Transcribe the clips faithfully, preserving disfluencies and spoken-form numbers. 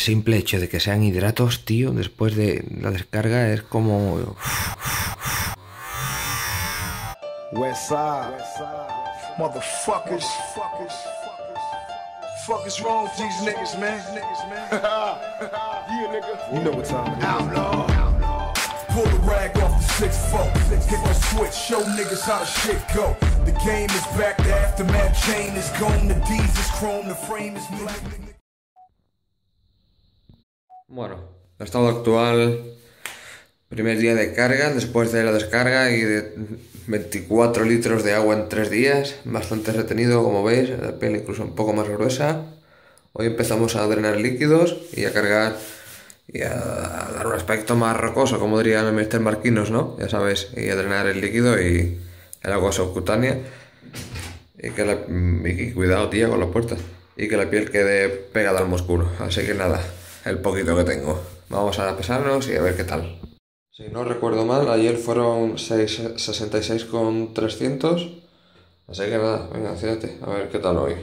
simple hecho de que sean hidratos, tío, después de la descarga es como... Westside, motherfuckers. Fuck is wrong with these niggas, man? Yeah, nigga. You know what time it is. Outlaw. Pull the rag off the six four. Hit the switch, show niggas how the shit go. The game is back, the aftermath chain is gone. The D's is chrome, the frame is black. Bueno, estado actual, primer día de carga, después de la descarga y de veinticuatro litros de agua en tres días, bastante retenido como veis, la piel incluso un poco más gruesa. Hoy empezamos a drenar líquidos y a cargar y a dar un aspecto más rocoso, como diría el mister Marquinos, ¿no? Ya sabéis, y a drenar el líquido y el agua subcutánea y que la, y cuidado, tía, con las puertas, y que la piel quede pegada al músculo, así que nada, el poquito que tengo. Vamos a pesarnos y a ver qué tal. Si no recuerdo mal, ayer fueron sesenta y seis con trescientos. Así que nada, venga, fíjate, a ver qué tal hoy.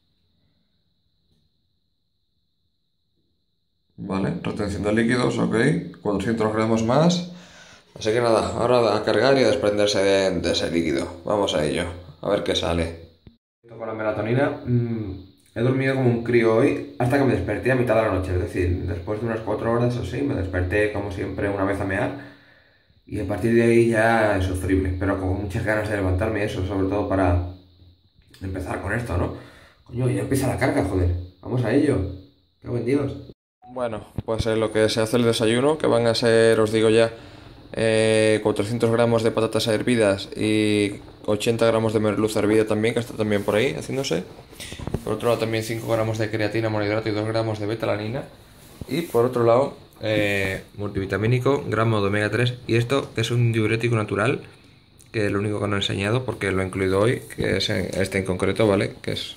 Vale, retención de líquidos, ok. cuatrocientos gramos más. Así que nada, ahora a cargar y a desprenderse de, de ese líquido. Vamos a ello, a ver qué sale. Con la melatonina, mmm, he dormido como un crío hoy hasta que me desperté a mitad de la noche. Es decir, después de unas cuatro horas o así, me desperté como siempre una vez a mear. Y a partir de ahí ya es sufrible, pero con muchas ganas de levantarme, eso, sobre todo para empezar con esto, ¿no? Coño, ya empieza la carga, joder. Vamos a ello. ¡Qué buen Dios! Bueno, pues es lo que se hace el desayuno, que van a ser, os digo ya, eh, cuatrocientos gramos de patatas hervidas y ochenta gramos de merluza hervida también, que está también por ahí haciéndose. Por otro lado también cinco gramos de creatina monohidrato y dos gramos de betalanina. Y por otro lado, eh, multivitamínico, gramo de omega tres. Y esto que es un diurético natural, que es lo único que no he enseñado porque lo he incluido hoy, que es en este en concreto, ¿vale? Que es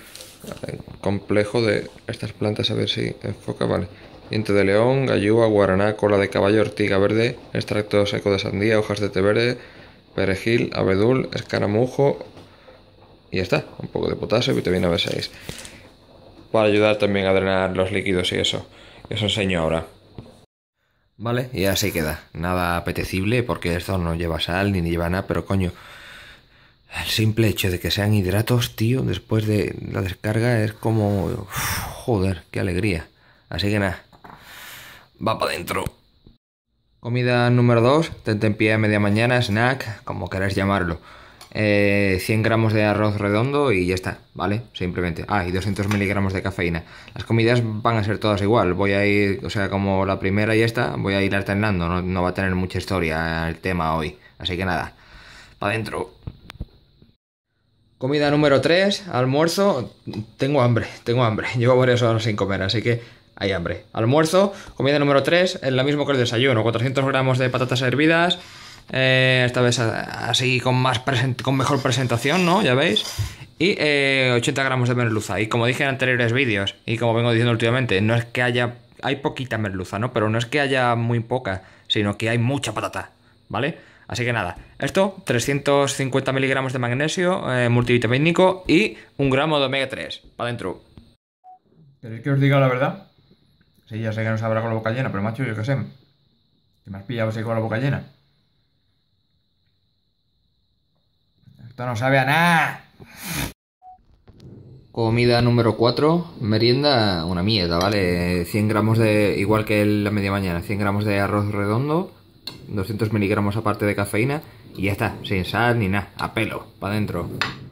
complejo de estas plantas, a ver si enfoca, vale. Diente de león, gallúa, guaraná, cola de caballo, ortiga verde, extracto seco de sandía, hojas de té verde, perejil, abedul, escaramujo y ya está. Un poco de potasio y vitamina B seis para ayudar también a drenar los líquidos y eso. Eso enseño ahora. Vale, y así queda. Nada apetecible porque esto no lleva sal ni lleva nada, pero coño, el simple hecho de que sean hidratos, tío, después de la descarga es como... Uf, joder, qué alegría. Así que nada, va para adentro. Comida número dos, tentempié a media mañana, snack, como queráis llamarlo. Eh, cien gramos de arroz redondo y ya está, ¿vale? Simplemente. Ah, y doscientos miligramos de cafeína. Las comidas van a ser todas igual. Voy a ir, o sea, como la primera y esta, voy a ir alternando. No, no va a tener mucha historia el tema hoy. Así que nada, para adentro. Comida número tres, almuerzo. Tengo hambre, tengo hambre. Llevo varias horas sin comer, así que hay hambre. Almuerzo, comida número tres, es lo mismo que el desayuno. cuatrocientos gramos de patatas hervidas. Eh, esta vez así con más con mejor presentación, ¿no? Ya veis. Y eh, ochenta gramos de merluza. Y como dije en anteriores vídeos, y como vengo diciendo últimamente, no es que haya... Hay poquita merluza, ¿no? Pero no es que haya muy poca, sino que hay mucha patata, ¿vale? Así que nada, esto, trescientos cincuenta miligramos de magnesio, eh, multivitamínico y un gramo de omega tres. Para adentro. ¿Queréis que os diga la verdad? Sí, ya sé que no sabrá con la boca llena, pero macho, yo qué sé. ¿Qué me has pillado así con la boca llena? Esto no sabe a nada. Comida número cuatro, merienda, una mierda, ¿vale? cien gramos de, igual que la media mañana, cien gramos de arroz redondo, doscientos miligramos aparte de cafeína y ya está, sin sal ni nada, a pelo, para adentro.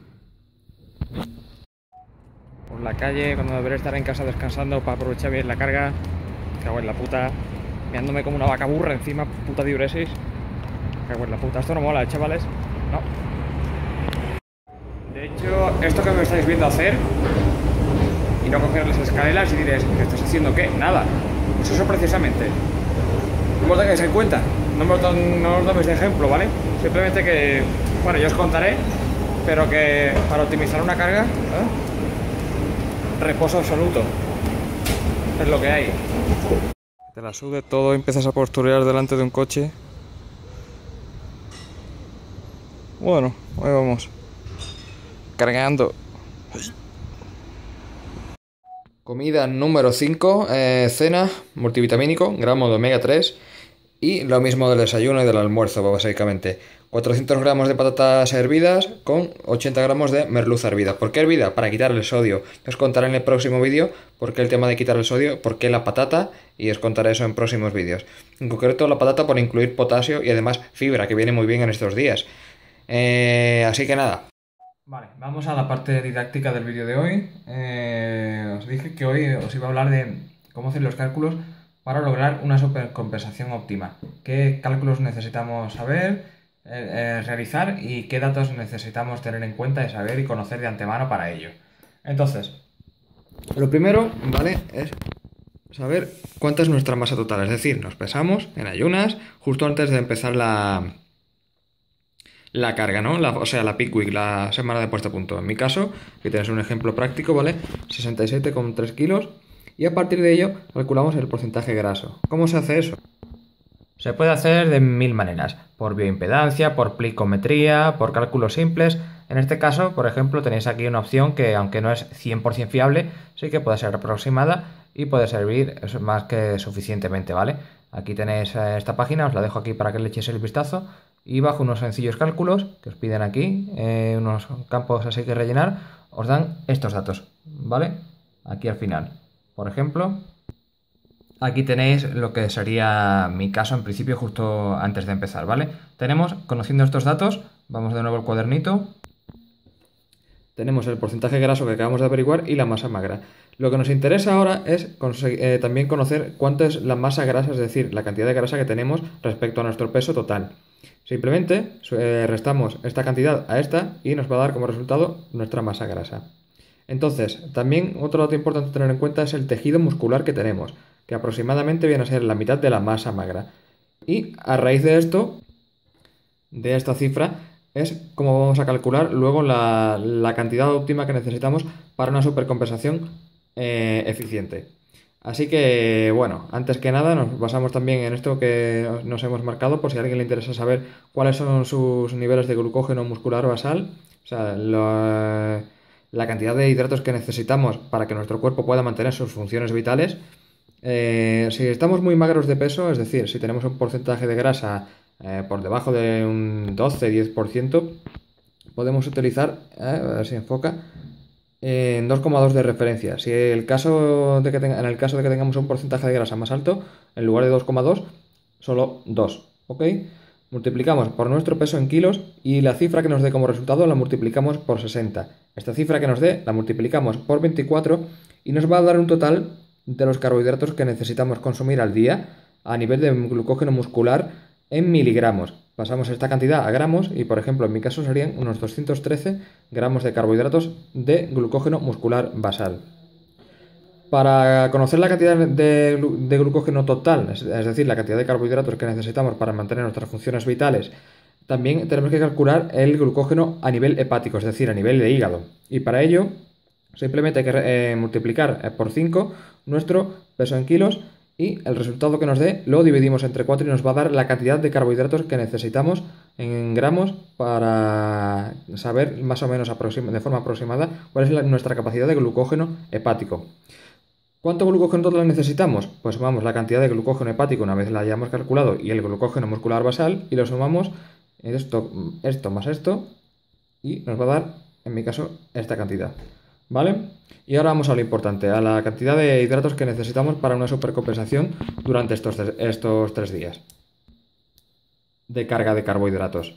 Por la calle, cuando debería estar en casa descansando para aprovechar bien la carga, cago en la puta, meándome como una vaca burra encima, puta diuresis. Cago en la puta, esto no mola, chavales, no. De hecho, esto que me estáis viendo hacer y no coger las escaleras y diréis, ¿qué estás haciendo qué? Nada, pues eso precisamente. No os tengáis en cuenta, no, me, no os toméis de ejemplo, ¿vale? Simplemente que, bueno, yo os contaré, pero que para optimizar una carga, ¿eh? Reposo absoluto, es lo que hay. Te la sube todo, empiezas a posturear delante de un coche. Bueno, ahí vamos. Cargando. Comida número cinco, eh, cena, multivitamínico, gramo de omega tres y lo mismo del desayuno y del almuerzo, básicamente. cuatrocientos gramos de patatas hervidas con ochenta gramos de merluza hervida. ¿Por qué hervida? Para quitar el sodio. Os contaré en el próximo vídeo por qué el tema de quitar el sodio, por qué la patata, y os contaré eso en próximos vídeos. En concreto la patata por incluir potasio y además fibra, que viene muy bien en estos días. Eh, así que nada. Vale, vamos a la parte didáctica del vídeo de hoy. Eh, os dije que hoy os iba a hablar de cómo hacer los cálculos para lograr una supercompensación óptima. ¿Qué cálculos necesitamos saber? Eh, eh, realizar y qué datos necesitamos tener en cuenta y saber y conocer de antemano para ello. Entonces, lo primero, ¿vale?, es saber cuánta es nuestra masa total. Es decir, nos pesamos en ayunas justo antes de empezar la, la carga, ¿no? La, o sea, la peak week, la semana de puesta a punto. En mi caso, aquí tenéis un ejemplo práctico, ¿vale? sesenta y siete coma tres kilos. Y a partir de ello calculamos el porcentaje graso. ¿Cómo se hace eso? Se puede hacer de mil maneras, por bioimpedancia, por plicometría, por cálculos simples. En este caso, por ejemplo, tenéis aquí una opción que, aunque no es cien por cien fiable, sí que puede ser aproximada y puede servir más que suficientemente, ¿vale? Aquí tenéis esta página, os la dejo aquí para que le echéis el vistazo. Y bajo unos sencillos cálculos que os piden aquí, eh, unos campos así que rellenar, os dan estos datos, ¿vale? Aquí al final. Por ejemplo, aquí tenéis lo que sería mi caso en principio justo antes de empezar, ¿vale? Tenemos, conociendo estos datos, vamos de nuevo al cuadernito. Tenemos el porcentaje graso que acabamos de averiguar y la masa magra. Lo que nos interesa ahora es eh, también conocer cuánto es la masa grasa, es decir, la cantidad de grasa que tenemos respecto a nuestro peso total. Simplemente eh, restamos esta cantidad a esta y nos va a dar como resultado nuestra masa grasa. Entonces, también otro dato importante a tener en cuenta es el tejido muscular que tenemos, que aproximadamente viene a ser la mitad de la masa magra. Y a raíz de esto, de esta cifra, es como vamos a calcular luego la, la cantidad óptima que necesitamos para una supercompensación eh, eficiente. Así que, bueno, antes que nada nos basamos también en esto que nos hemos marcado por si a alguien le interesa saber cuáles son sus niveles de glucógeno muscular basal, o sea, lo, la cantidad de hidratos que necesitamos para que nuestro cuerpo pueda mantener sus funciones vitales. Eh, si estamos muy magros de peso, es decir, si tenemos un porcentaje de grasa eh, por debajo de un doce a diez por ciento, podemos utilizar, eh, a ver si enfoca, en dos coma dos de referencia. Si el caso de que tenga, en el caso de que tengamos un porcentaje de grasa más alto, en lugar de dos coma dos, solo dos, ¿ok? Multiplicamos por nuestro peso en kilos y la cifra que nos dé como resultado la multiplicamos por sesenta. Esta cifra que nos dé la multiplicamos por veinticuatro y nos va a dar un total de los carbohidratos que necesitamos consumir al día a nivel de glucógeno muscular en miligramos. Pasamos esta cantidad a gramos y, por ejemplo, en mi caso serían unos doscientos trece gramos de carbohidratos de glucógeno muscular basal. Para conocer la cantidad de, de glucógeno total, es, es decir, la cantidad de carbohidratos que necesitamos para mantener nuestras funciones vitales, también tenemos que calcular el glucógeno a nivel hepático, es decir, a nivel de hígado. Y para ello, simplemente hay que eh, multiplicar por cinco nuestro peso en kilos y el resultado que nos dé lo dividimos entre cuatro y nos va a dar la cantidad de carbohidratos que necesitamos en gramos para saber más o menos de forma aproximada cuál es la, nuestra capacidad de glucógeno hepático. ¿Cuánto glucógeno total necesitamos? Pues sumamos la cantidad de glucógeno hepático una vez la hayamos calculado y el glucógeno muscular basal y lo sumamos esto, esto más esto y nos va a dar, en mi caso, esta cantidad. ¿Vale? Y ahora vamos a lo importante, a la cantidad de hidratos que necesitamos para una supercompensación durante estos, estos tres días de carga de carbohidratos.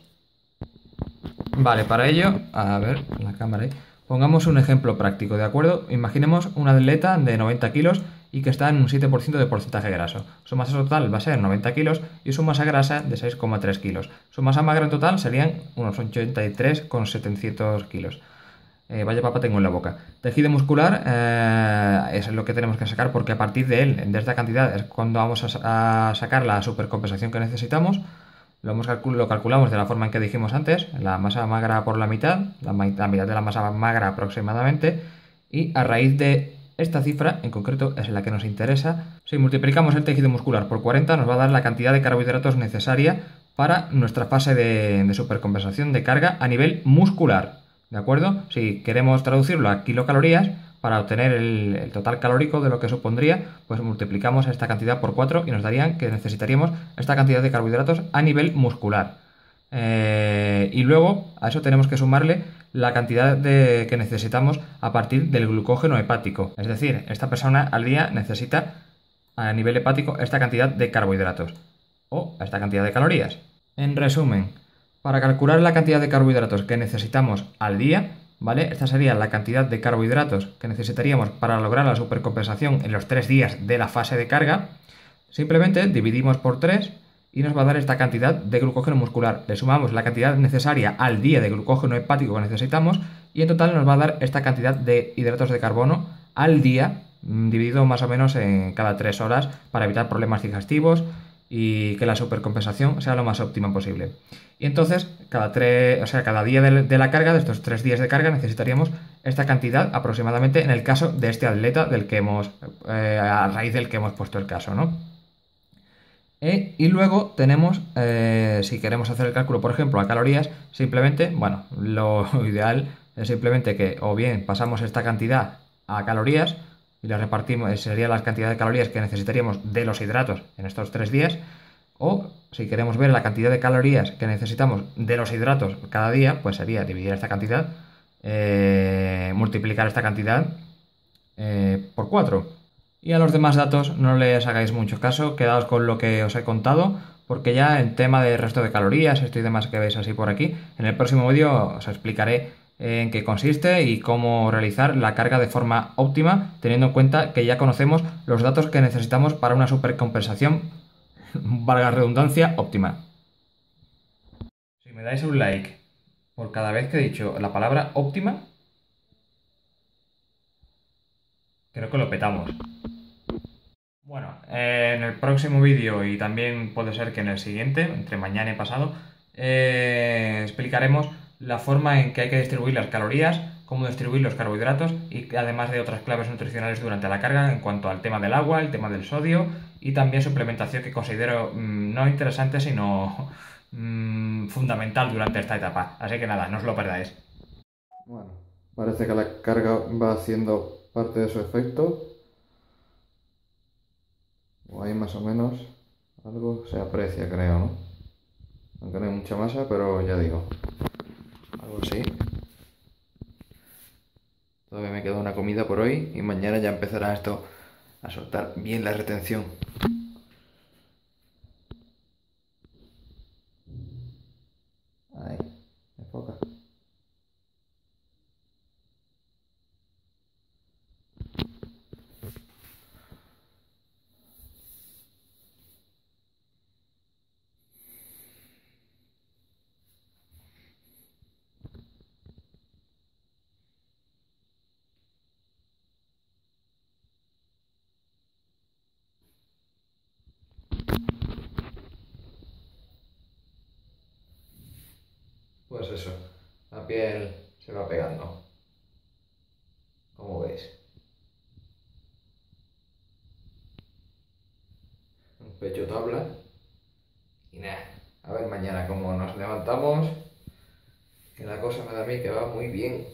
Vale, para ello, a ver, la cámara ahí, pongamos un ejemplo práctico, ¿de acuerdo? Imaginemos un atleta de noventa kilos y que está en un siete por ciento de porcentaje graso. Su masa total va a ser noventa kilos y su masa grasa de seis coma tres kilos. Su masa magra en total serían unos ochenta y tres coma setecientos kilos. Eh, vaya papa tengo en la boca. Tejido muscular eh, es lo que tenemos que sacar porque a partir de él, de esta cantidad, es cuando vamos a, a sacar la supercompensación que necesitamos. Lo, hemos calcul lo calculamos de la forma en que dijimos antes, la masa magra por la mitad, la, la mitad de la masa magra aproximadamente, y a raíz de esta cifra, en concreto es la que nos interesa, si multiplicamos el tejido muscular por cuarenta nos va a dar la cantidad de carbohidratos necesaria para nuestra fase de, de supercompensación de carga a nivel muscular. ¿De acuerdo? Si queremos traducirlo a kilocalorías, para obtener el, el total calórico de lo que supondría, pues multiplicamos esta cantidad por cuatro y nos darían que necesitaríamos esta cantidad de carbohidratos a nivel muscular. Eh, y luego a eso tenemos que sumarle la cantidad de, que necesitamos a partir del glucógeno hepático. Es decir, esta persona al día necesita a nivel hepático esta cantidad de carbohidratos o esta cantidad de calorías. En resumen, para calcular la cantidad de carbohidratos que necesitamos al día, ¿vale? Esta sería la cantidad de carbohidratos que necesitaríamos para lograr la supercompensación en los tres días de la fase de carga. Simplemente dividimos por tres y nos va a dar esta cantidad de glucógeno muscular. Le sumamos la cantidad necesaria al día de glucógeno hepático que necesitamos y en total nos va a dar esta cantidad de hidratos de carbono al día, dividido más o menos en cada tres horas para evitar problemas digestivos y que la supercompensación sea lo más óptima posible. Y entonces, cada, tres, o sea, cada día de, de la carga, de estos tres días de carga, necesitaríamos esta cantidad aproximadamente en el caso de este atleta del que hemos, eh, a raíz del que hemos puesto el caso, ¿no? E, y luego tenemos, eh, si queremos hacer el cálculo, por ejemplo, a calorías, simplemente, bueno, lo ideal es simplemente que o bien pasamos esta cantidad a calorías y las repartimos, sería la cantidad de calorías que necesitaríamos de los hidratos en estos tres días, o si queremos ver la cantidad de calorías que necesitamos de los hidratos cada día, pues sería dividir esta cantidad, eh, multiplicar esta cantidad eh, por cuatro. Y a los demás datos no les hagáis mucho caso, quedaos con lo que os he contado, porque ya en tema de resto de calorías, esto y demás que veis así por aquí, en el próximo vídeo os explicaré en qué consiste y cómo realizar la carga de forma óptima, teniendo en cuenta que ya conocemos los datos que necesitamos para una supercompensación, valga la redundancia, óptima. Si me dais un like por cada vez que he dicho la palabra óptima, creo que lo petamos. Bueno, eh, en el próximo vídeo y también puede ser que en el siguiente, entre mañana y pasado, eh, explicaremos la forma en que hay que distribuir las calorías, cómo distribuir los carbohidratos y además de otras claves nutricionales durante la carga en cuanto al tema del agua, el tema del sodio y también suplementación que considero mmm, no interesante sino mmm, fundamental durante esta etapa. Así que nada, no os lo perdáis. Bueno, parece que la carga va haciendo parte de su efecto. O ahí más o menos algo se aprecia, creo, ¿no? Aunque no hay mucha masa, pero ya digo, algo así. Todavía me queda una comida por hoy y mañana ya empezará esto a soltar bien la retención. Ahí, enfoca. Pues eso, la piel se va pegando, como veis. Un pecho tabla. Y nada, a ver mañana cómo nos levantamos, que la cosa me da a mí que va muy bien.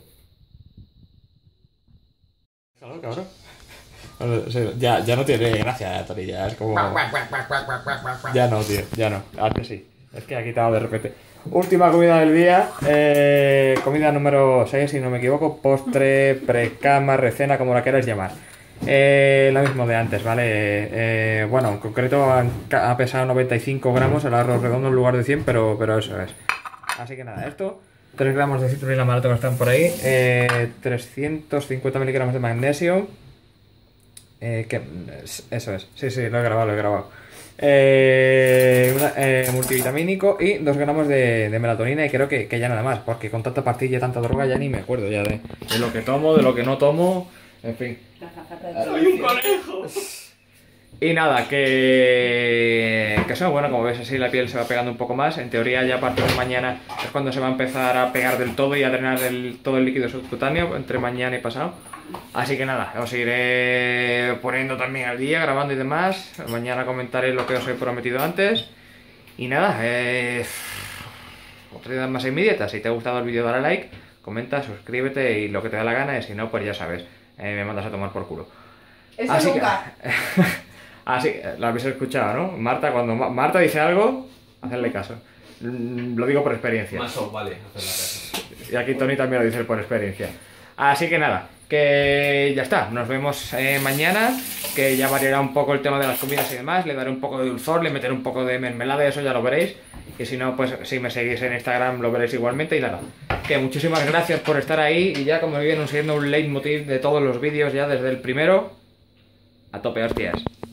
Claro, cabrón. Ya, ya no tiene gracia, Tony, ya es como... Ya no, tío, ya no. Antes sí. Es que ha quitado de repente. Última comida del día, eh, comida número seis, si no me equivoco, postre, precama, recena, como la queráis llamar. Eh, lo mismo de antes, ¿vale? Eh, bueno, en concreto ha pesado noventa y cinco gramos el arroz redondo en lugar de cien, pero, pero eso es. Así que nada, esto, tres gramos de citrulina malato que están por ahí, eh, trescientos cincuenta miligramos de magnesio, eh, que, eso es, sí, sí, lo he grabado, lo he grabado. Eh, una, eh, multivitamínico y dos gramos de, de melatonina y creo que, que ya nada más, porque con tanta pastilla y tanta droga ya ni me acuerdo ya de, de lo que tomo, de lo que no tomo, en fin. ¡Soy un conejo! Y nada, que, que eso, bueno, como ves así la piel se va pegando un poco más. En teoría ya a partir de mañana es cuando se va a empezar a pegar del todo y a drenar el, todo el líquido subcutáneo entre mañana y pasado. Así que nada, os iré poniendo también al día, grabando y demás. Mañana comentaré lo que os he prometido antes. Y nada, eh, otra idea más inmediata. Si te ha gustado el vídeo dale like, comenta, suscríbete y lo que te da la gana. Y si no, pues ya sabes. eh, me mandas a tomar por culo. Eso Así nunca. que, así, lo habéis escuchado, ¿no? Marta, cuando Ma- Marta dice algo, hacerle caso. Mm, Lo digo por experiencia. Más os vale hacer la casa. Y aquí Tony también lo dice por experiencia. Así que nada, que ya está. Nos vemos eh, mañana, que ya variará un poco el tema de las comidas y demás. Le daré un poco de dulzor, le meteré un poco de mermelada, eso ya lo veréis. Y si no, pues si me seguís en Instagram lo veréis igualmente. Y nada, que muchísimas gracias por estar ahí. Y ya como viene siendo un leitmotiv de todos los vídeos, ya desde el primero, a tope hostias.